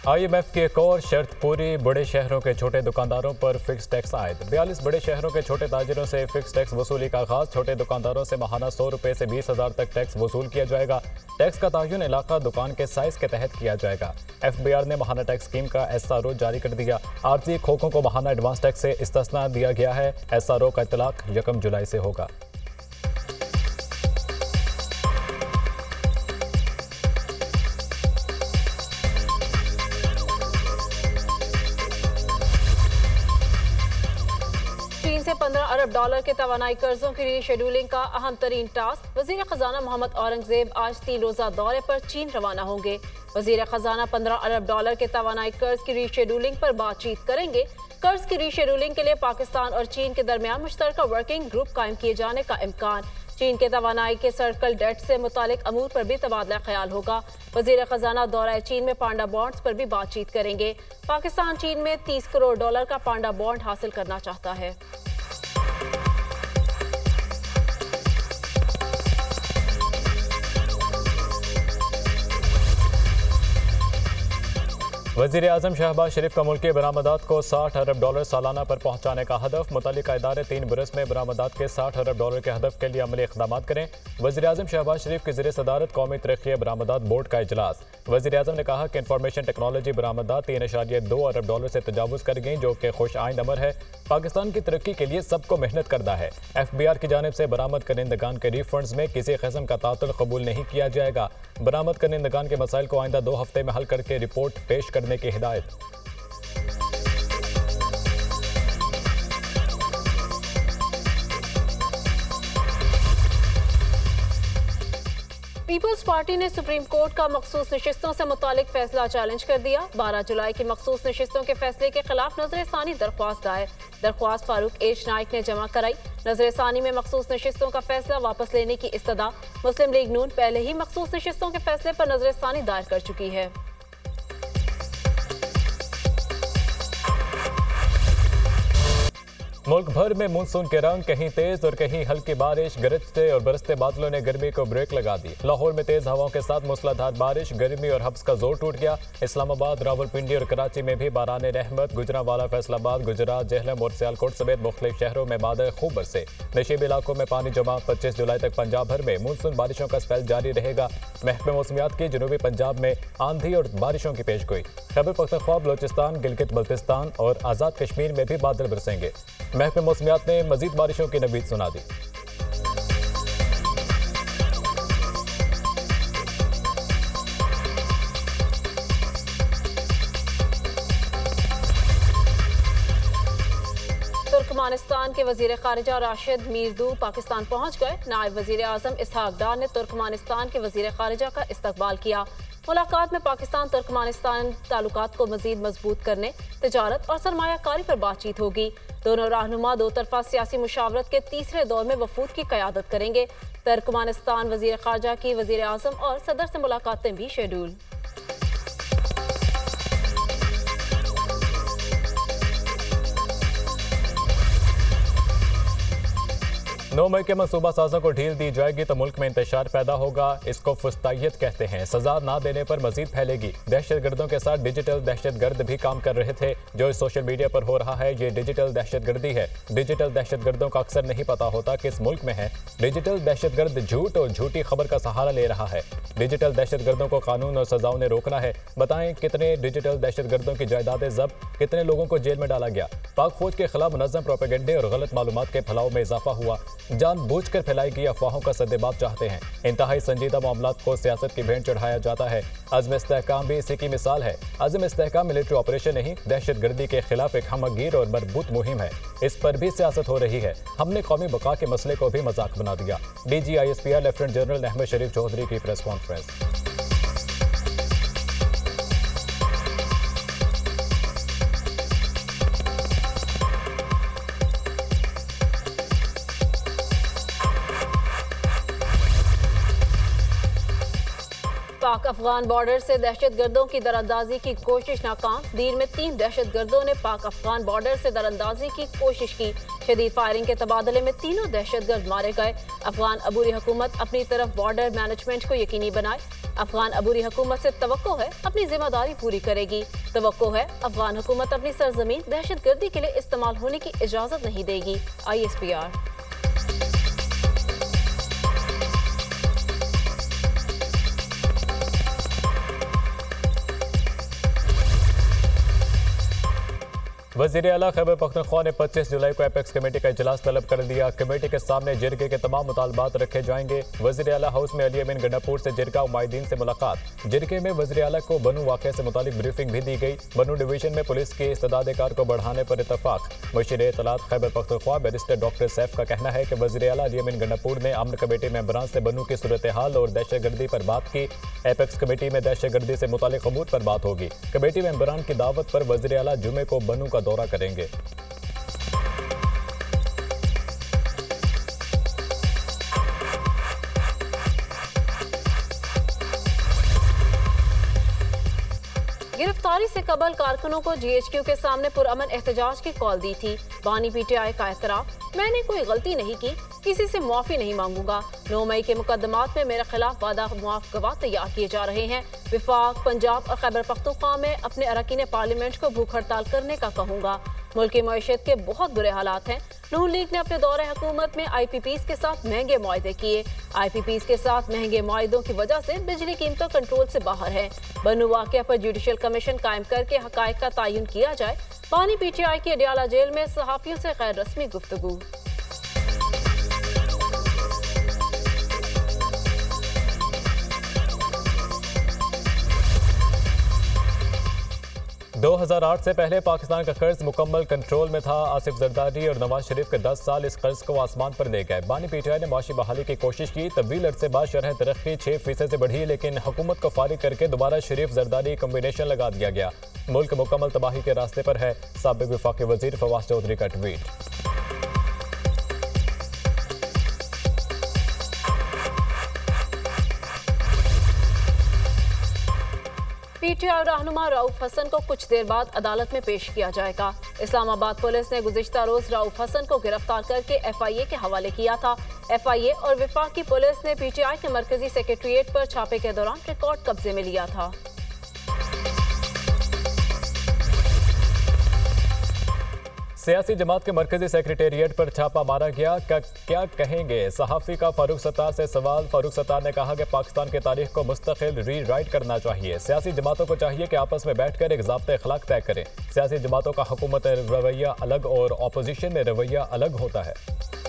IMF की एक और शर्त पूरी, बड़े शहरों के छोटे दुकानदारों पर फिक्स टैक्स आयद। 42 बड़े शहरों के छोटे ताजिरों से फिक्स टैक्स वसूली का आगाज। छोटे दुकानदारों से माहाना 100 रुपये से 20,000 तक टैक्स वसूल किया जाएगा। टैक्स का तयन इलाका दुकान के साइज के तहत किया जाएगा। FBR ने माहाना टैक्स स्कीम का SRO जारी कर दिया। आरजी खोखों को माहाना एडवांस टैक्स से इस्तिस्ना दिया गया है। SRO का इतलाक 1 जुलाई से होगा। चीन से 15 अरब डॉलर के तवानाई कर्जों की रीशेड्यूलिंग का अहम तरीन टास्क। वजीर खजाना मोहम्मद औरंगजेब आज 3 रोजा दौरे पर चीन रवाना होंगे। वजीर खजाना 15 अरब डॉलर के तवानाई कर्ज की रीशेड्यूलिंग पर बातचीत करेंगे। कर्ज की रीशेड्यूलिंग के लिए पाकिस्तान और चीन के दरमियान मुश्तरका वर्किंग ग्रुप कायम किए जाने का इम्कान। चीन के तवानाई के सर्कल डेट से मुतालिक अमूर पर भी तबादला ख्याल होगा। वजीर खजाना दौरा चीन में पांडा बॉन्ड्स पर भी बातचीत करेंगे। पाकिस्तान चीन में 30 करोड़ डॉलर का पांडा बॉन्ड हासिल करना चाहता है। वज़ीर आज़म शहबाज शरीफ का मुल्की बरामदात को 60 अरब डॉलर सालाना पर पहुंचाने का हदफ। मुतल्लिका इदारे 3 बरस में बरामदात के 60 अरब डॉलर के हदफ के लिए अमली इक़दाम करें। वज़ीर आज़म शहबाज शरीफ की ज़ेर सदारत कौमी तरक्की बरामदात बोर्ड का इजलास। वज़ीर आज़म ने कहा कि इंफॉर्मेशन टेक्नोलॉजी बरामदात 3.2 अरब डॉलर से तजावुज़ कर गई, जो कि खुश आइंद अमर है। पाकिस्तान की तरक्की के लिए सबको मेहनत करना है। FBR की जानिब से बरामद करनिंदगान के रिफंड्स में किसी किस्म का तातुल कबूल नहीं किया जाएगा। बरामद करनिंदगान के मसाइल को आइंदा 2 हफ्ते में हल करके रिपोर्ट पेश करने की हिदायत। पीपल्स पार्टी ने सुप्रीम कोर्ट का मखसूस नशिस्तों से मुतालिक फैसला चैलेंज कर दिया। 12 जुलाई की मखसूस नशिस्तों के फैसले के खिलाफ नजरसानी दरख्वास्त दायर। दरख्वास्त फारूक एच नाइक ने जमा कराई। नजरसानी में मखसूस नशिस्तों का फैसला वापस लेने की इस्तदा। मुस्लिम लीग नून पहले ही मखसूस नशिस्तों के फैसले पर नजरसानी दायर कर चुकी है। मुल्क भर में मानसून के रंग, कहीं तेज और कहीं हल्की बारिश। गरजते और बरसते बादलों ने गर्मी को ब्रेक लगा दी। लाहौर में तेज हवाओं के साथ मूसलाधार बारिश, गर्मी और हब्स का जोर टूट गया। इस्लामाबाद, रावलपिंडी और कराची में भी बारान रहमत। गुजरांवाला, फैसलाबाद, गुजरात, जहलम और सियालकोट समेत मुख्तलिफ शहरों में बादल खूब बरसे। नशीब इलाकों में पानी जमा। 25 जुलाई तक पंजाब भर में मानसून बारिशों का स्पेल जारी रहेगा। महकमे मौसमियात की जनूबी पंजाब में आंधी और बारिशों की पेशगोई। खैबर पख्तूनख्वा, बलोचिस्तान, गिलगित बल्तिस्तान और आज़ाद कश्मीर में भी बादल बरसेंगे। महकमे मौसमियात ने मजीद बारिशों की नवीद सुना दी। तुर्कमानिस्तान के वजीर खारिजा राशिद मीरदू पाकिस्तान पहुंच गए। नायब वजीर आजम इसहाक डार ने तुर्कमानिस्तान के वजीर खारिजा का इस्तकबाल किया। मुलाकात में पाकिस्तान तुर्कमानिस्तान ताल्लुकात को मजीद मजबूत करने, तिजारत और सरमायाकारी पर बातचीत होगी। दोनों रहनुमा दो तरफा सियासी मुशावरत के तीसरे दौर में वफूद की क़यादत करेंगे। तुर्कमानिस्तान वजीर खारजा की वजीर आजम और सदर से मुलाकातें भी शेड्यूल। 9 मई के मनसूबा साजों को ढील दी जाएगी तो मुल्क में इंतशार पैदा होगा। इसको फुस्तायत कहते हैं। सजा ना देने पर मजीद फैलेगी। दहशत गर्दों के साथ डिजिटल दहशत गर्द भी काम कर रहे थे। जो इस सोशल मीडिया पर हो रहा है, ये डिजिटल दहशत गर्दी है। डिजिटल दहशत गर्दों का अक्सर नहीं पता होता किस मुल्क में है। डिजिटल दहशत गर्द झूठ और झूठी खबर का सहारा ले रहा है। डिजिटल दहशत गर्दों को कानून और सजाओं ने रोकना है। बताएं कितने डिजिटल दहशत गर्दों की जायदादें जब्त, कितने लोगों को जेल में डाला गया। पाक फौज के खिलाफ मुनज़्ज़म प्रोपेगेंडे और गलत मालूमात के फैलाव में इजाफा हुआ। जानबूझकर फैलाई गई अफवाहों का सद्देबाब चाहते हैं। इंतहाई संजीदा मामलात को सियासत की भेंट चढ़ाया जाता है। अज़्म इस्तेहकाम भी इसी की मिसाल है। अज़्म इस्तेहकाम मिलिट्री ऑपरेशन नहीं, दहशत गर्दी के खिलाफ एक हमगीर और मरबूत मुहिम है। इस पर भी सियासत हो रही है। हमने कौमी बका के मसले को भी मजाक बना दिया। DGISPR lieutenant general Ahmed Sharif Chaudhry की प्रेस कॉन्फ्रेंस। पाक अफगान बॉर्डर से दहशतगर्दों की दरअंदाजी की कोशिश नाकाम। दीर में 3 दहशतगर्दों ने पाक अफगान बॉर्डर से दरअंदाजी की कोशिश की। शदीद फायरिंग के तबादले में तीनों दहशतगर्द मारे गए। अफगान अबूरी हुकूमत अपनी तरफ बॉर्डर मैनेजमेंट को यकीनी बनाए। अफगान अबूरी हुकूमत से तवक्को है अपनी जिम्मेदारी पूरी करेगी। तवक्को है अफगान हुकूमत अपनी सरजमीन दहशतगर्दी के लिए इस्तेमाल होने की इजाजत नहीं देगी। ISPR। वज़ीर आला खैबर पख्तूनख्वा ने 25 जुलाई को एपेक्स कमेटी का इजलास तलब कर दिया। कमेटी के सामने जिरगे के तमाम मुतालबात रखे जाएंगे। वज़ीर आला हाउस में अली अमीन गंडापुर से जिरगा उमायदीन से मुलाकात। जिरगे में वज़ीर आला को बनू वाक़े से मुतालिक ब्रीफिंग भी दी गई। बनू डिवीजन में पुलिस की इस्तेदाद कार को बढ़ाने पर इतफाक। मुशीर इत्तलात खैबर पख्तूनख्वा बैरिस्टर डॉक्टर सैफ का कहना है कि वज़ीर आला अली अमीन गंडापुर ने अमन कमेटी मेंबरान से बनू की सूरत हाल और दहशतगर्दी पर बात की। एपेक्स कमेटी में दहशतगर्दी से मुतालिक अमूर पर बात होगी। कमेटी मेंबरान की दावत पर वज़ीर आला जुमे को बनू का दौरा करेंगे। गिरफ्तारी से कबल कारकुनों को GHQ के सामने पुरअमन एहतजाज की कॉल दी थी। बानी PTI का एतराफ, मैंने कोई गलती नहीं की, किसी से मुआफी नहीं मांगूंगा। 9 मई के मुकदमात में मेरे खिलाफ वादा मुआफ गवाह तैयार किए जा रहे हैं। विफाक, पंजाब और खैबर पख्तूनख्वा में अपने अरकान पार्लियामेंट को भूख हड़ताल करने का कहूंगा। मुल्क की मईशत के बहुत बुरे हालात हैं। नून लीग ने अपने दौरे हुकूमत में IPPs के साथ महंगे मुआहदे किए। IPPs के साथ महंगे मुआहदों की वजह से बिजली कीमतों कंट्रोल से बाहर है। बनू वाक़या पर जुडिशल कमीशन कायम करके हकायक का तयन किया जाए। बानी PTI की अडियाला जेल में सहाफियों से गैर रस्मी गुफ्तगू। दो 2008 से पहले पाकिस्तान का कर्ज मुकम्मल कंट्रोल में था। आसिफ जरदारी और नवाज शरीफ के 10 साल इस कर्ज को आसमान पर ले गए। बानी PTI ने माशी बहाली की कोशिश की। तवील अरसे बाद शरह तरक्की 6% से बढ़ी, लेकिन हुकूमत को फारिग करके दोबारा शरीफ जरदारी कम्बिनेशन लगा दिया गया। मुल्क मुकम्मल तबाही के रास्ते पर है। साबिक वफाकी वजीर फवाद चौधरी का ट्वीट। PTI रहनुमा रऊफ हसन को कुछ देर बाद अदालत में पेश किया जाएगा। इस्लामाबाद पुलिस ने गुज़िश्ता रोज रऊफ हसन को गिरफ्तार करके FIA के हवाले किया था। FIA और वफाकी पुलिस ने PTI के मरकजी सेक्रेटरीट पर छापे के दौरान रिकॉर्ड कब्जे में लिया था। सियासी जमात के मरकजी सेक्रेटेरिएट पर छापा मारा गया। क्या कहेंगे सहाफ़ी का फारूक सत्तार से सवाल। फारूक सत्तार ने कहा कि पाकिस्तान की तारीख को मुस्तकिल री राइट करना चाहिए। सियासी जमातों को चाहिए कि आपस में बैठकर एक ज़ाब्ते अखलाक तय करें। सियासी जमातों का हुकूमत रवैया अलग और अपोजिशन में रवैया अलग होता है।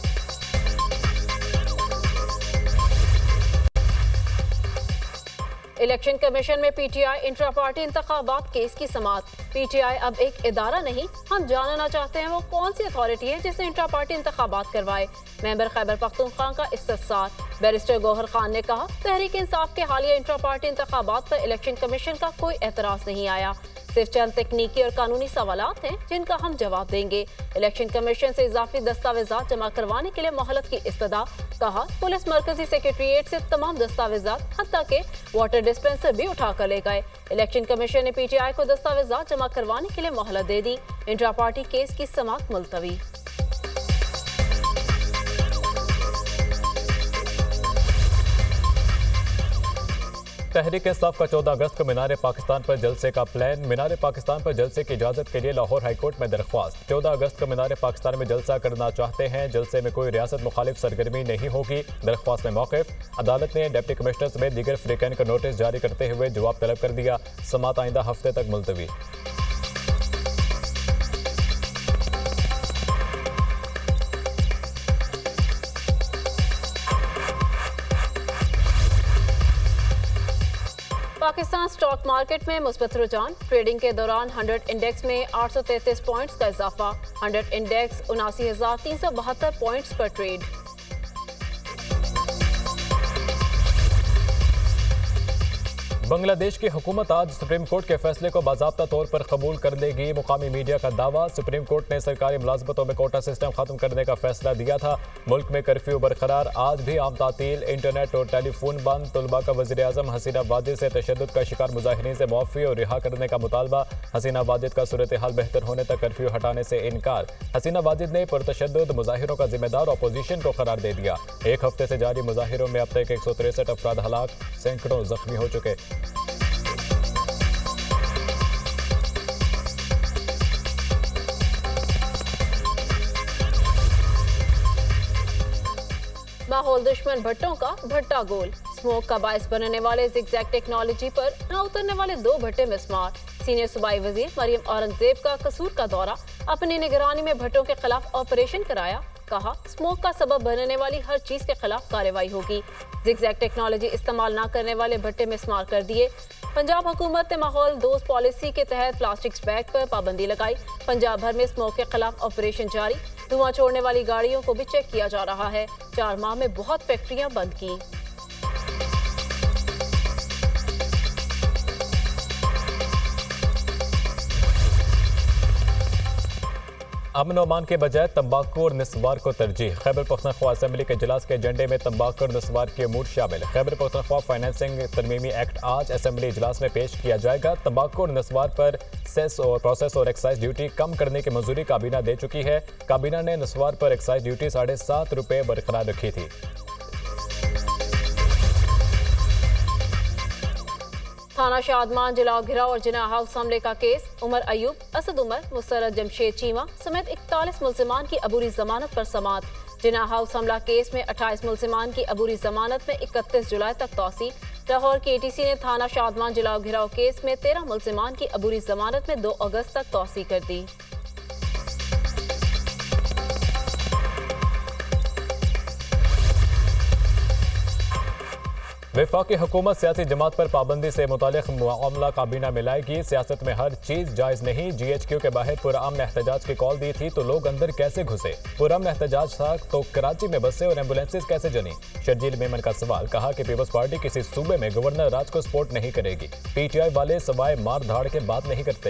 इलेक्शन कमीशन में PTI इंट्रा पार्टी इंतखाबात केस की समाअत। PTI अब एक इदारा नहीं, हम जानना चाहते हैं वो कौन सी अथॉरिटी है जिसने इंट्रा पार्टी इंतखाबात करवाए। मेंबर खैबर पख्तूनख्वा का इस्तफसार। बैरिस्टर गौहर खान ने कहा, तहरीक इंसाफ के हालिया इंट्रा पार्टी इंतखाबात पर इलेक्शन कमीशन का कोई एतराज नहीं आया। सिर्फ चंद तकनीकी और कानूनी सवालात हैं जिनका हम जवाब देंगे। इलेक्शन कमीशन से इजाफी दस्तावेजात जमा करवाने के लिए मोहलत की इस्तदा। कहा, पुलिस मरकजी सेक्रेटरीट से तमाम दस्तावेजात हत्ता के वाटर डिस्पेंसर भी उठा कर ले गए। इलेक्शन कमीशन ने PTI को दस्तावेजात जमा करवाने के लिए मोहलत दे दी। इंट्रा पार्टी केस की समाअत मुलतवी। तहरीक इंसाफ का 14 अगस्त को मीनार पाकिस्तान पर जलसे का प्लान। मीनार पाकिस्तान पर जलसे की इजाजत के लिए लाहौर हाईकोर्ट में दरख्वास्त। 14 अगस्त को मीनार पाकिस्तान में जलसा करना चाहते हैं। जलसे में कोई रियासत मुखालिफ सरगर्मी नहीं होगी। दरख्वास्त में मौक़िफ़। अदालत ने डिप्टी कमिश्नर समेत दीगर फ्रीकैन को नोटिस जारी करते हुए जवाब तलब कर दिया। समाअत आइंदा हफ्ते तक मुलतवी। पाकिस्तान स्टॉक मार्केट में मुस्बत रुझान। ट्रेडिंग के दौरान 100 इंडेक्स में 833 पॉइंट्स का इजाफा। 100 इंडेक्स 79,372 पॉइंट्स पर ट्रेड। बांग्लादेश की हुकूमत आज सुप्रीम कोर्ट के फैसले को बाज़ाब्ता तौर पर कबूल कर लेगी। मुकामी मीडिया का दावा, सुप्रीम कोर्ट ने सरकारी मुलाजमतों में कोटा सिस्टम खत्म करने का फैसला दिया था। मुल्क में कर्फ्यू बरकरार, आज भी आम तातील, इंटरनेट और टेलीफोन बंद। तलबा का वज़ीर आज़म हसीना वाजिद से तशद्दुद का शिकार मुजाहिरीन से मुआफ़ी और रिहा करने का मुतालबा। हसीना वाजिद का सूरत हाल बेहतर होने तक कर्फ्यू हटाने से इनकार। हसीना वाजिद ने पुरतशद्दुद मुजाहिरों का जिम्मेदार अपोजिशन को करार दे दिया। एक हफ्ते से जारी मुजाहिरों में अब तक 163 अफराद हलाक, सैकड़ों जख्मी हो चुके। माहौल दुश्मन भट्टों का भट्टा गोल, स्मोक का बायस बनने वाले ज़िगज़ैग टेक्नोलॉजी पर न उतरने वाले 2 भट्टे मिस्मार। सीनियर सूबाई वजीर मरियम औरंगजेब का कसूर का दौरा, अपनी निगरानी में भट्टों के खिलाफ ऑपरेशन कराया। कहा, स्मोक का सबब बनने वाली हर चीज के खिलाफ कार्रवाई होगी। ज़िगज़ैग टेक्नोलॉजी इस्तेमाल न करने वाले भट्टे मिस्मार कर दिए। पंजाब हुकूमत ने माहौल दोस्त पॉलिसी के तहत प्लास्टिक बैग पर पाबंदी लगाई। पंजाब भर में स्मोक के खिलाफ ऑपरेशन जारी, धुआं छोड़ने वाली गाड़ियों को भी चेक किया जा रहा है। 4 माह में बहुत फैक्ट्रियां बंद की। अमन ओमान के बजाय तंबाकू और निस्वार को तरजीह। खैबर पख्तूनख्वा असेंबली के इजलास के एजेंडे में तंबाकू और निस्वार के अमूर शामिल। खैबर पख्तूनख्वा फाइनेंसिंग तरमीमी एक्ट आज असेंबली इजलास में पेश किया जाएगा। तंबाकू और निस्वार पर सेस और प्रोसेस और एक्साइज ड्यूटी कम करने की मंजूरी काबीना दे चुकी है। काबीना ने निस्वार पर एक्साइज ड्यूटी ₹7.5 बरकरार रखी थी। थाना शादमान जलाओ घिराव और जिना हाउस हमले का केस, उमर अयूब, असद उमर, मुसरत जमशेद चीमा समेत 41 मुल्जिमान की अबूरी जमानत पर समात। जिना हाउस हमला केस में 28 मुल्जिमान की अबूरी जमानत में 31 जुलाई तक तौसील। लाहौर की ATC ने थाना शादमान जलाओ घिराव केस में 13 मुल्जिमान की अबूरी जमानत में 2 अगस्त तक तौसील कर दी। वफाकी हुकूमत सियासी जमात पर पाबंदी से मुतालिक मामला काबीना में लाएगी। सियासत में हर चीज जायज नहीं। GHQ के बाहर पुरअमन एहतजाज की कॉल दी थी तो लोग अंदर कैसे घुसे? पुरअमन एहतजाज था तो कराची में बसें और एम्बुलेंसेज कैसे जनी? शर्जील मेमन का सवाल। कहा कि पीपल्स पार्टी किसी सूबे में गवर्नर राज को सपोर्ट नहीं करेगी। PTI वाले सवाए मार धाड़ के बात नहीं करते।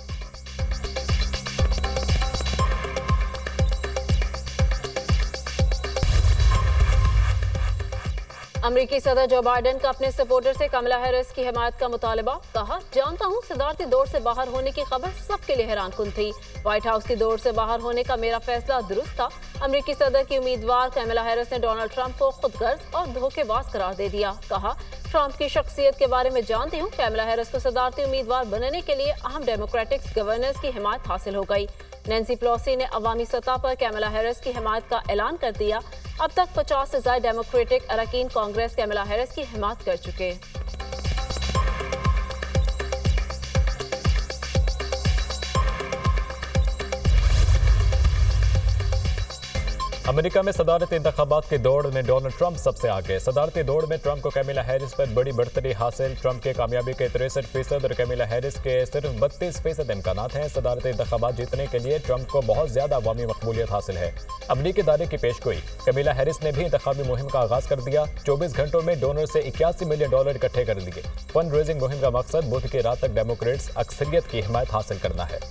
अमरीकी सदर जो बाइडेन का अपने सपोर्टर से कमला हैरिस की हिमायत का मुतालबा। कहा, जानता हूँ सदारती दौर से बाहर होने की खबर सबके लिए हैरान कुन थी। व्हाइट हाउस की दौर से बाहर होने का मेरा फैसला दुरुस्त था। अमरीकी सदर की उम्मीदवार कमला हैरिस ने डोनाल्ड ट्रंप को खुदगर्ज और धोखेबाज करार दे दिया। कहा, ट्रंप की शख्सियत के बारे में जानती हूँ। कमला हैरिस को सदारती उम्मीदवार बनने के लिए अहम डेमोक्रेटिक गवर्नर्स की हिमायत हासिल हो गई। नैन्सी पेलोसी ने अवामी सतह पर कमला हैरिस की हिमायत का ऐलान कर दिया। अब तक 50 से ज्यादा डेमोक्रेटिक अरकान कांग्रेस कमला हैरिस की हिमायत कर चुके। अमेरिका में सदारती इंतखाबात की दौड़ में डोनाल्ड ट्रंप सबसे आगे। सदारती दौड़ में ट्रंप को कमला हैरिस पर बड़ी बढ़तरी हासिल। ट्रंप की कामयाबी के 63% और कमला हैरिस के सिर्फ 32% इम्कानात हैं। सदारती इंतखाबात जीतने के लिए ट्रंप को बहुत ज्यादा अवामी मकबूलियत हासिल है। अमरीकी दायरे की पेशगोई। कमला हैरिस ने भी इंतखाबी मुहिम का आगाज कर दिया। 24 घंटों में डोनर से $81 मिलियन इकट्ठे कर लिए। फंड रेजिंग मुहिम का मकसद बुध की रात तक डेमोक्रेट्स अक्सरियत की हिमायत हासिल करना है।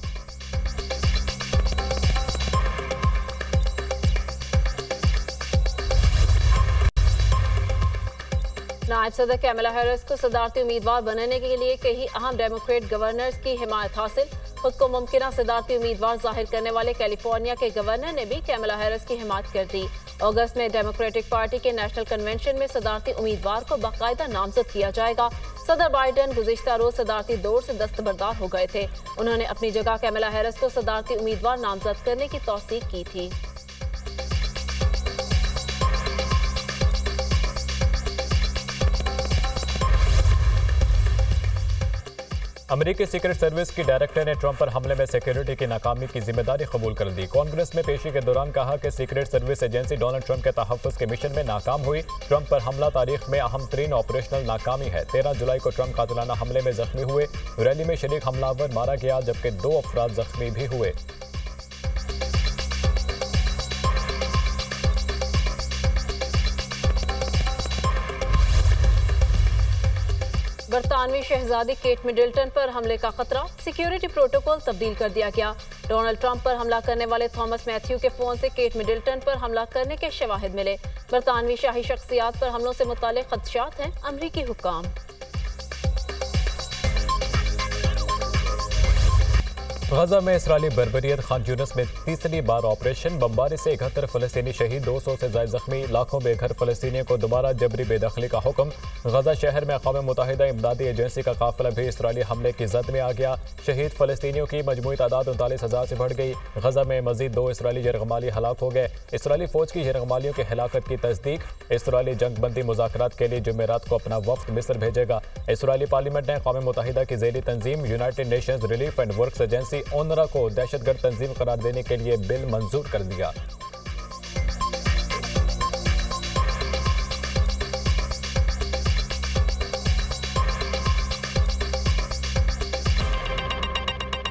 नायब सदर कमला हैरिस को सदारती उम्मीदवार बनने के लिए कई अहम डेमोक्रेट गवर्नर्स की हिमायत हासिल। खुद को मुमकिन सदारती उम्मीदवार जाहिर करने वाले कैलिफोर्निया के गवर्नर ने भी कमला हैरिस की हिमायत कर दी। अगस्त में डेमोक्रेटिक पार्टी के नेशनल कन्वेंशन में सदारती उम्मीदवार को बाकायदा नामजद किया जाएगा। सदर बाइडेन गुज़िश्ता रोज सदारती दौर से दस्तबरदार हो गए थे। उन्होंने अपनी जगह कमला हैरिस को सदारती उम्मीदवार नामजद करने की तौसीक की थी। अमेरिकी सीक्रेट सर्विस की डायरेक्टर ने ट्रंप पर हमले में सिक्योरिटी की नाकामी की जिम्मेदारी कबूल कर दी। कांग्रेस में पेशी के दौरान कहा कि secret service agency Donald Trump के तहफ़्फ़ुज़ के मिशन में नाकाम हुई। ट्रंप पर हमला तारीख में अहम तरीन ऑपरेशनल नाकामी है। 13 जुलाई को ट्रंप कातिलाना हमले में जख्मी हुए। रैली में शरीक हमलावर मारा गया जबकि 2 अफराद जख्मी भी हुए। बरतानिया बरतानवी शहजादी केट मिडल्टन पर हमले का खतरा, सिक्योरिटी प्रोटोकॉल तब्दील कर दिया गया। डोनाल्ड ट्रंप पर हमला करने वाले थॉमस मैथ्यू के फोन से केट मिडल्टन पर हमला करने के शवाहिद मिले। बरतानवी शाही शख्सियात पर हमलों से मुताल्लिक खदशात हैं अमरीकी हुक्काम। गजा में इसराइली बर्बरियत खान यूनिस में तीसरी बार ऑपरेशन बमबारी से 71 फलस्तीनी शहीद, 200 से ज्यादा जख्मी, लाखों बेघर फलस्तीनियों को दोबारा जबरी बेदखली का हुक्म। गजा शहर में अक़वाम मुत्तहिदा इमदादी एजेंसी का काफिला भी इसराइली हमले की जद में आ गया। शहीद फलस्तीनियों की मजमूई तादाद 39,000 से बढ़ गई। गजा में मजीद 2 इसराइली यरगमाली हलाक हो गए। इसराइली फौज की यरगमालियों की हिलाकत की तस्दीक। इसराइली जंगबंदी मुज़ाकरात के लिए जुमेरात को अपना वफ्द मिस्र भेजेगा। इसराइली पार्लियामेंट ने अक़वाम मुत्तहिदा की ज़ेली तंजीम united nations relief and works agency ओनरा को दहशतगर्द तंजीम करार देने के लिए बिल मंजूर कर दिया।